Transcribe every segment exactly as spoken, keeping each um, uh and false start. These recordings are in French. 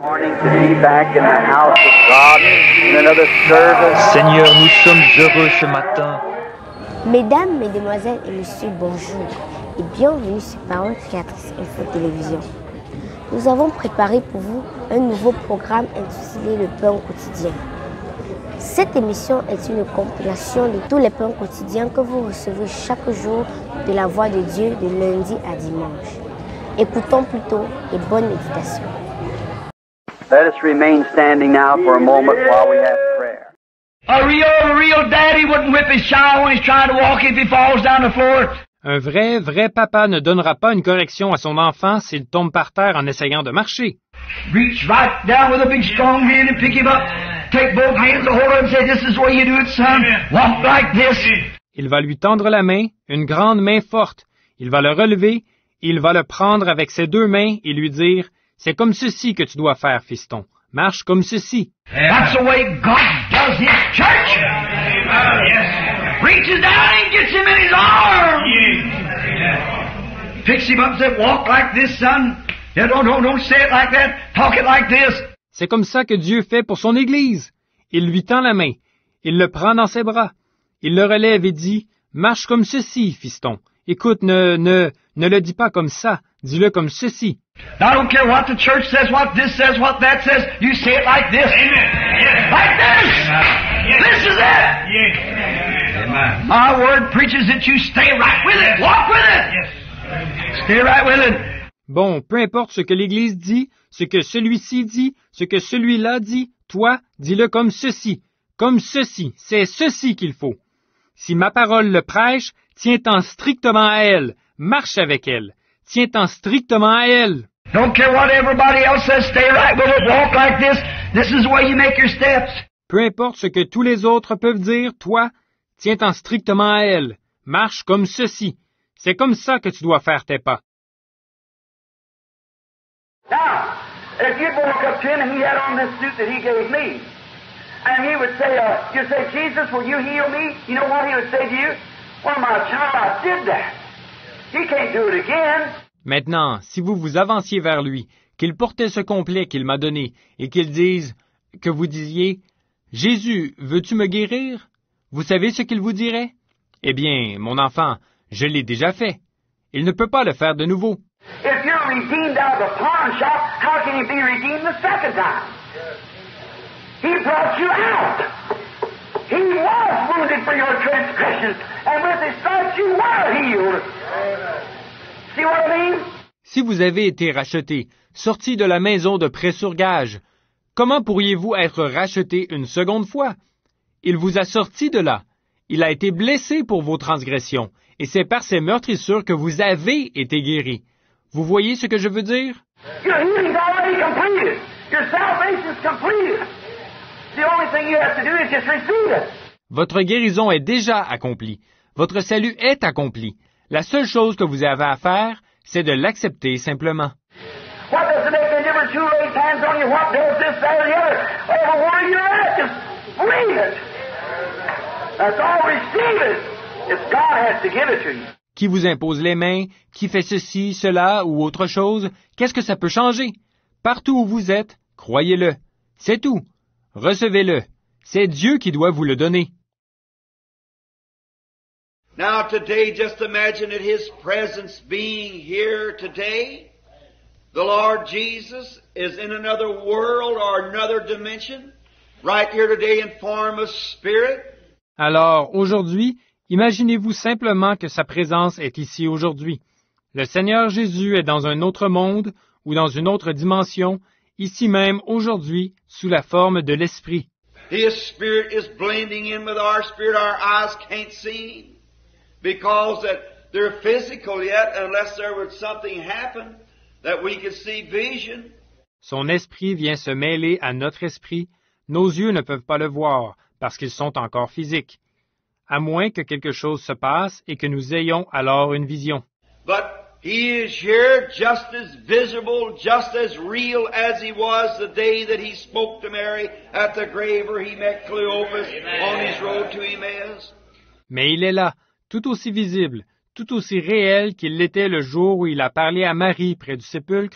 Seigneur, nous sommes heureux ce matin. Mesdames, Mesdemoiselles et Messieurs, bonjour et bienvenue sur Parole Créatrice Info Télévision. Nous avons préparé pour vous un nouveau programme intitulé Le Pain quotidien. Cette émission est une compilation de tous les pains quotidiens que vous recevez chaque jour de la voix de Dieu de lundi à dimanche. Écoutons plutôt et bonne méditation. Let us remain standing now for a moment while we have prayer. A real, real daddy wouldn't whip his child when he's trying to walk if he falls down the floor. Un vrai, vrai papa ne donnera pas une correction à son enfant s'il tombe par terre en essayant de marcher. Reach right down with a big strong hand and pick him up. Take both hands and hold on and say, this is the way you do it, son. Walk like this. Il va lui tendre la main, une grande main forte. Il va le relever, il va le prendre avec ses deux mains et lui dire, c'est comme ceci que tu dois faire, fiston. Marche comme ceci. That's the way God does his church. Reaches down and gets him in his arms. Picks him up and says, walk like this, son. Yeah, don't, don't, don't say it like that. Talk it like this. C'est comme ça que Dieu fait pour son Église. Il lui tend la main. Il le prend dans ses bras. Il le relève et dit, marche comme ceci, fiston. Écoute, ne, ne, ne le dis pas comme ça. Dis-le comme ceci. I don't care what the church says, what this says, what that says. You say it like this. Amen. Yes. Like this. Yes. This is it. Yes. Amen. My word preaches that you stay right with it. Walk with it. Yes. Stay right with it. Bon, peu importe ce que l'Église dit, ce que celui-ci dit, ce que celui-là dit, toi, dis-le comme ceci. Comme ceci. C'est ceci qu'il faut. Si ma parole le prêche, tiens-t'en strictement à elle. Marche avec elle. Tiens-t'en strictement à elle. Don't care what everybody else says, stay right with it, walk like this. This is the way you make your steps. Peu importe ce que tous les autres peuvent dire, toi, tiens-t'en strictement à elle. Marche comme ceci. C'est comme ça que tu dois faire tes pas. Now, if you'd walk up to him and he had on this suit that he gave me, and he would say, uh, you'd say, Jesus, will you heal me? You know what he would say to you? Well, my child, I did that. He can't do it again. Maintenant, si vous vous avanciez vers lui, qu'il portait ce complet qu'il m'a donné, et qu'il dise, que vous disiez, Jésus, veux-tu me guérir? Vous savez ce qu'il vous dirait? Eh bien, mon enfant, je l'ai déjà fait. Il ne peut pas le faire de nouveau. If you're redeemed out of a pawn shop, how can you be redeemed the second time? He brought you out. He was wounded for your transgressions, and with his stripes you were healed. See what I mean? Si vous avez été racheté, sorti de la maison de prêt sur gage, comment pourriez-vous être racheté une seconde fois? Il vous a sorti de là. Il a été blessé pour vos transgressions, et c'est par ses meurtrissures que vous avez été guéris. Vous voyez ce que je veux dire? Your healing's already completed. Your salvation's completed. The only thing you have to do is just receive it. Votre guérison est déjà accomplie. Votre salut est accompli. La seule chose que vous avez à faire, c'est de l'accepter simplement. What does it make a difference who lays hands on you? What does this, that, or the other? Everywhere you're at, just believe it. That's all. Receive it. If God has to give it to you. Qui vous impose les mains, qui fait ceci, cela ou autre chose, qu'est-ce que ça peut changer? Partout où vous êtes, croyez-le. C'est tout. Recevez-le. C'est Dieu qui doit vous le donner. Now today, just imagine that His presence being here today. The Lord Jesus is in another world or another dimension, right here today in form of spirit. Alors, aujourd'hui, imaginez-vous simplement que sa présence est ici aujourd'hui. Le Seigneur Jésus est dans un autre monde ou dans une autre dimension, ici même aujourd'hui, sous la forme de l'Esprit. His spirit is blending in with our spirit. Our eyes can't see Him because that they're physical yet unless there would something happen that we could see vision. Son esprit vient se mêler à notre esprit. Nos yeux ne peuvent pas le voir parce qu'ils sont encore physiques, à moins que quelque chose se passe et que nous ayons alors une vision. But He is here just as visible, just as real as He was the day that He spoke to Mary at the grave where He met Cleopas on His road to Emmaus. Mais il est là, tout aussi visible, tout aussi réel qu'il l'était le jour où il a parlé à Marie près du sépulcre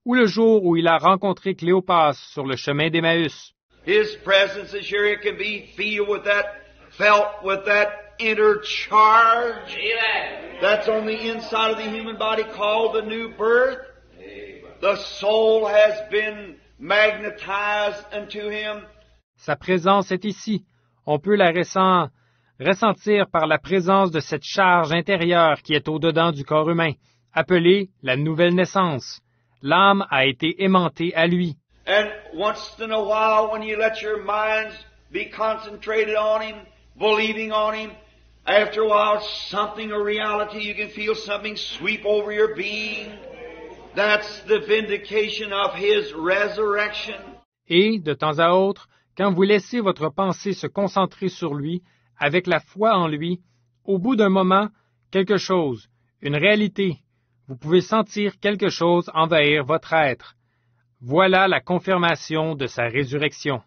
ou le jour où il a rencontré Cléopas sur le chemin d'Emmaüs. His presence is here. It can be feel with that, felt with that inner charge. That's on the inside of the human body called the new birth. The soul has been magnetized unto him. Sa présence est ici. On peut la ressent- ressentir par la présence de cette charge intérieure qui est au-dedans du corps humain, appelée la nouvelle naissance. L'âme a été aimantée à lui. And once in a while, when you let your minds be concentrated on him, believing on him, after a while, something, a reality, you can feel something sweep over your being. That's the vindication of his resurrection. Et, de temps à autre, quand vous laissez votre pensée se concentrer sur lui, avec la foi en lui, au bout d'un moment, quelque chose, une réalité, vous pouvez sentir quelque chose envahir votre être. Voilà la confirmation de sa résurrection.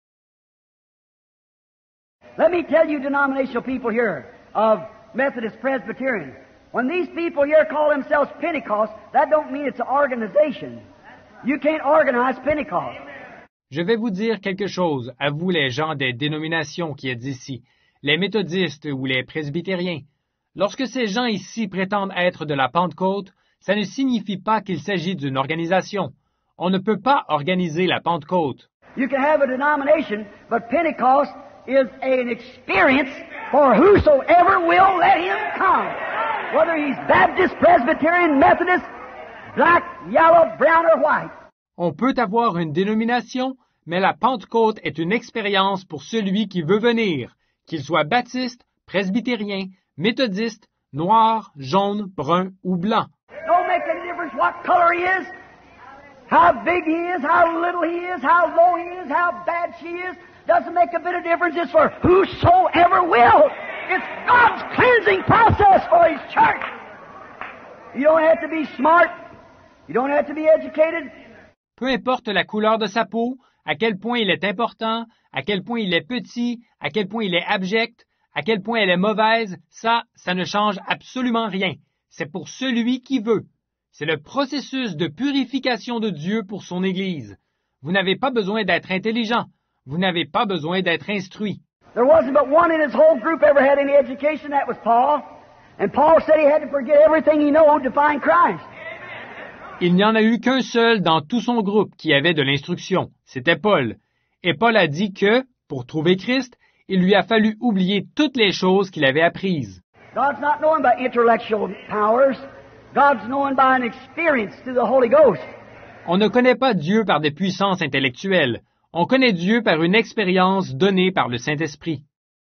Let me tell you denominational people here of Methodist Presbyterian. When these people here call themselves Pentecost, that don't mean it's an organization. You can't organize Pentecost. Je vais vous dire quelque chose, à vous les gens des dénominations qui êtes ici, les méthodistes ou les presbytériens. Lorsque ces gens ici prétendent être de la Pentecôte, ça ne signifie pas qu'il s'agit d'une organisation. On ne peut pas organiser la Pentecôte. You can have a denomination, but Pentecost is an experience for whosoever will let him come. Whether he's Baptist, Presbyterian, Methodist, black, yellow, brown or white. On peut avoir une dénomination, mais la Pentecôte est une expérience pour celui qui veut venir, qu'il soit baptiste, presbytérien, méthodiste, noir, jaune, brun ou blanc. Don't make any difference what color he is, how big he is, how little he is, how low he is, how bad she is. Doesn't make a bit of difference. It's for whosoever will. It's God's cleansing process for His church. You don't have to be smart. You don't have to be educated. Peu importe la couleur de sa peau, à quel point il est important, à quel point il est petit, à quel point il est abject, à quel point elle est mauvaise, ça, ça ne change absolument rien. C'est pour celui qui veut. C'est le processus de purification de Dieu pour son Église. Vous n'avez pas besoin d'être intelligent. Vous n'avez pas besoin d'être instruit. There wasn't but one in his whole group ever had any education, that was Paul. And Paul said he had to forget everything he knew to find Christ. Il n'y en a eu qu'un seul dans tout son groupe qui avait de l'instruction. C'était Paul. Et Paul a dit que, pour trouver Christ, il lui a fallu oublier toutes les choses qu'il avait apprises. God's not known by intellectual powers. God's known by an experience through the Holy Ghost. On ne connaît pas Dieu par des puissances intellectuelles. On connaît Dieu par une expérience donnée par le Saint-Esprit.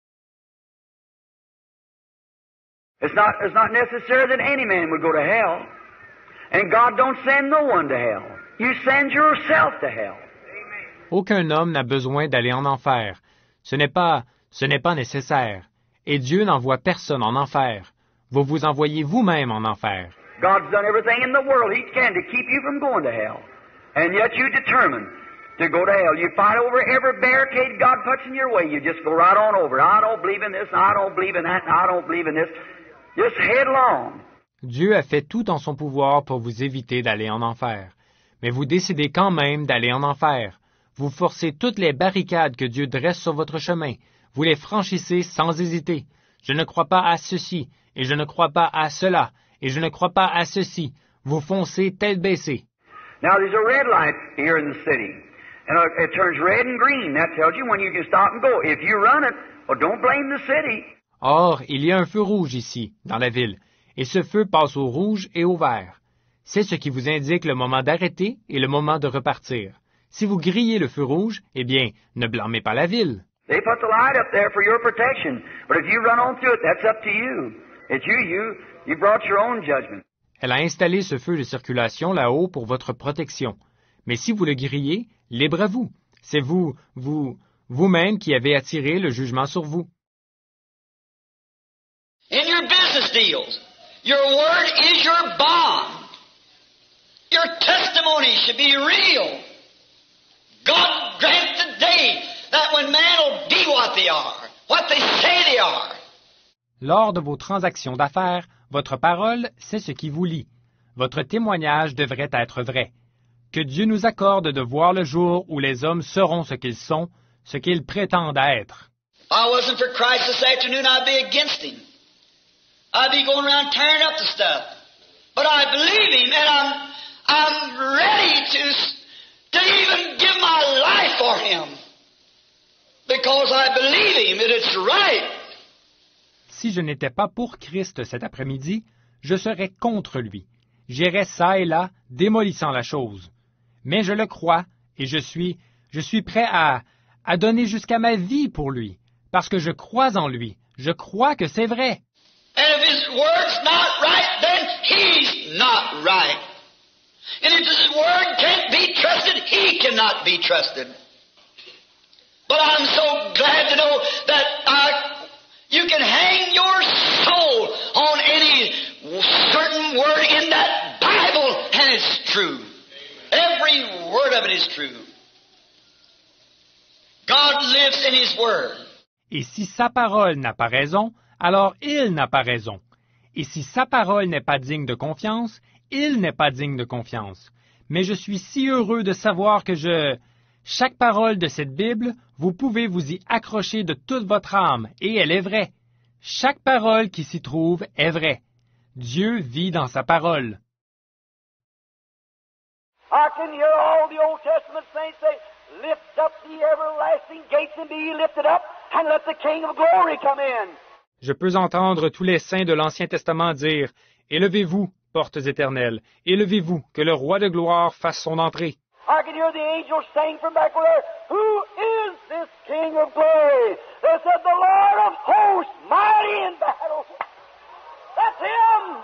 It's not, it's not necessary that any man would go to hell. And God don't send no one to hell. You send yourself to hell. Aucun homme n'a besoin d'aller en enfer. Ce n'est pas, ce n'est pas nécessaire. Et Dieu n'envoie personne en enfer. Vous vous envoyez vous-même en enfer. God's done everything in the world He can to keep you from going to hell. And yet you determine to go to hell. You fight over every barricade God puts in your way. You just go right on over. I don't believe in this, I don't believe in that, and I don't believe in this. Just headlong. Dieu a fait tout en son pouvoir pour vous éviter d'aller en enfer. Mais vous décidez quand même d'aller en enfer. Vous forcez toutes les barricades que Dieu dresse sur votre chemin. Vous les franchissez sans hésiter. Je ne crois pas à ceci, et je ne crois pas à cela, et je ne crois pas à ceci. Vous foncez tête baissée. Now there's a red light here in the city. And it turns red and green. That tells you when you can stop and go. If you run it, well, don't blame the city. Or, il y a un feu rouge ici, dans la ville, et ce feu passe au rouge et au vert. C'est ce qui vous indique le moment d'arrêter et le moment de repartir. Si vous grillez le feu rouge, eh bien, ne blâmez pas la ville. They put the light up there for your protection. But if you run on through it, that's up to you. It's you, you, you brought your own judgment. Elle a installé ce feu de circulation là-haut pour votre protection. Mais si vous le grillez, libre à vous. C'est vous, vous, vous-même qui avez attiré le jugement sur vous. In your business deals, your word is your bond. Your testimony should be real. God grant today that when man will be what they are, what they say they are. Lors de vos transactions d'affaires, votre parole, c'est ce qui vous lie. Votre témoignage devrait être vrai. que Dieu nous accorde de voir le jour où les hommes seront ce qu'ils sont, ce qu'ils prétendent être. If I wasn't for Christ this afternoon, I'd be against Him. I'd be going around tearing up the stuff. But I believe Him, and I'm, I'm ready to, to even give my life for Him. Because I believe Him, and it's right. Si je n'étais pas pour Christ cet après-midi, je serais contre lui. J'irais çà et là, démolissant la chose. Mais je le crois, et je suis, je suis prêt à, à donner jusqu'à ma vie pour lui, parce que je crois en lui. Je crois que c'est vrai. And if His word's not right, then He's not right. And if His word can't be trusted, He cannot be trusted. But I'm so glad to know that I, you can hang your soul on any certain word in that Bible, and it's true. Every word of it is true. God lives in His word. Et si sa parole n'a pas raison, alors il n'a pas raison. Et si sa parole n'est pas digne de confiance, il n'est pas digne de confiance. Mais je suis si heureux de savoir que je... Chaque parole de cette Bible, vous pouvez vous y accrocher de toute votre âme, et elle est vraie. Chaque parole qui s'y trouve est vraie. Dieu vit dans sa parole. I can hear all the Old Testament saints say, lift up the everlasting gates and be ye lifted up, and let the King of glory come in. Je peux entendre tous les saints de l'Ancien Testament dire, « Élevez-vous, portes éternelles, élevez-vous, que le roi de gloire fasse son entrée. » I can hear the angels saying from back there, who is this King of glory? They said, the Lord of hosts, mighty in battle. That's Him!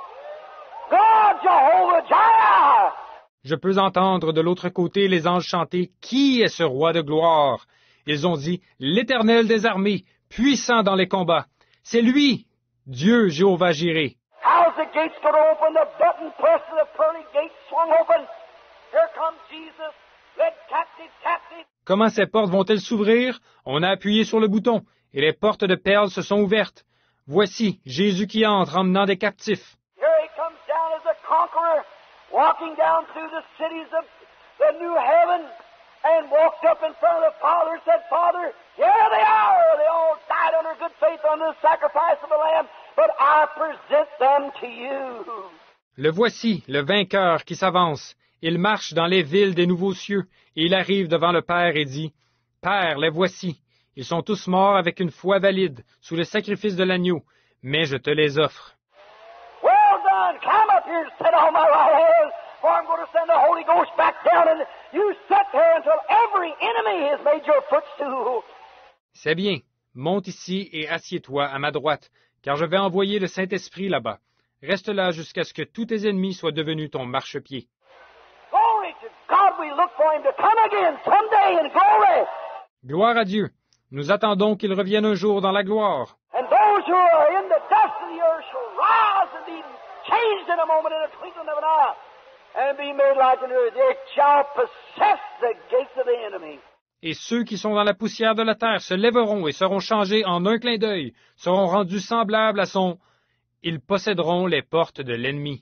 God, Jehovah Jireh! Je peux entendre de l'autre côté les anges chanter, « Qui est ce roi de gloire? » Ils ont dit, « L'Éternel des armées, puissant dans les combats. C'est lui, Dieu Jéhovah Jireh. » How's the gates going to open? The button pressed and the pearly gates swung open. Here comes Jesus, led captive, captive. Comment ces portes vont-elles s'ouvrir? On a appuyé sur le bouton, et les portes de perles se sont ouvertes. Voici Jésus qui entre emmenant des captifs. Here He comes down as a conqueror, walking down through the cities of the new heaven, and walked up in front of the Father and said, Father, here they are. They all died under good faith under the sacrifice of the Lamb, but I present them to you. Le voici, le vainqueur qui s'avance. Il marche dans les villes des nouveaux cieux, et il arrive devant le Père et dit, « Père, les voici. Ils sont tous morts avec une foi valide, sous le sacrifice de l'agneau, mais je te les offre. » Well done. Climb up here and sit on my right hand, for I'm going to send the Holy Ghost back down, and you sit there until every enemy has made your footstool. C'est bien. Monte ici et assieds-toi à ma droite, car je vais envoyer le Saint-Esprit là-bas. Reste là jusqu'à ce que tous tes ennemis soient devenus ton marchepied. Glory to God, we look for Him to come again someday in glory. Gloire à Dieu. Nous attendons qu'il revienne un jour dans la gloire. And those who are in the dust of the earth shall rise and be changed in a moment, in a twinkling of an eye, and be made like an earth. They shall possess the gates of the enemy. Et ceux qui sont dans la poussière de la terre se lèveront et seront changés en un clin d'œil, seront rendus semblables à son... Ils posséderont les portes de l'ennemi.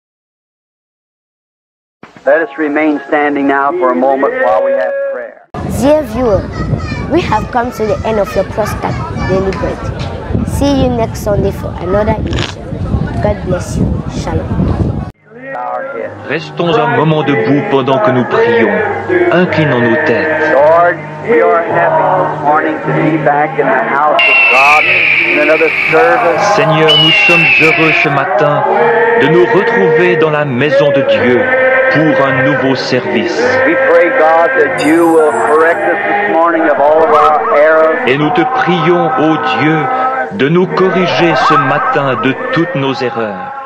Let us remain standing now for a moment while we have prayer. Dear viewer, we have come to the end of your Prostate Daily Bread. See you next Sunday for another edition. God bless you. Shalom. Restons un moment debout pendant que nous prions. Inclinons nos têtes. Lord, we are happy this morning to be back in the house of God in another service. Seigneur, nous sommes heureux ce matin de nous retrouver dans la maison de Dieu pour un nouveau service. We pray, God, that you will correct us this morning of all of our errors. Et nous te prions, ô Dieu, de nous corriger ce matin de toutes nos erreurs.